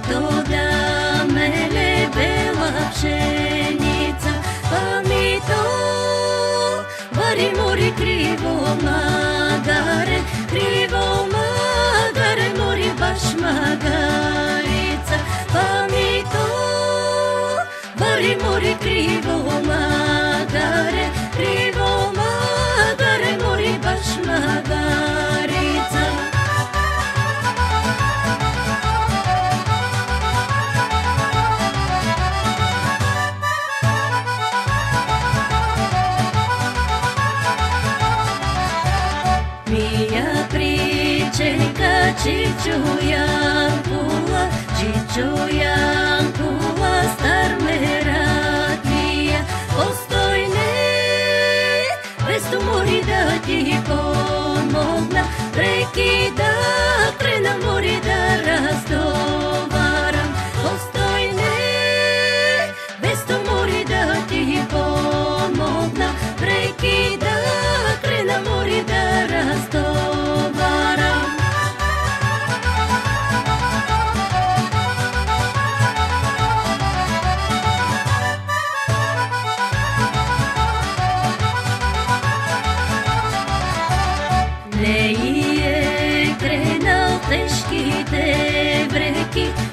То да меле бела пшеница, вари мори криво магаре, мори баш магарица. Вари мори криво магаре, мори баш магарица. Mia pričeka Čiču Jankula, star merakija, postojne, bez tu mori da ti pomogna, prekida, krena mori da razgovaram, postojne, bez tu mori da ti pomogna, prekida, krena mori da razgovaram. Не е кренал тежките вреки,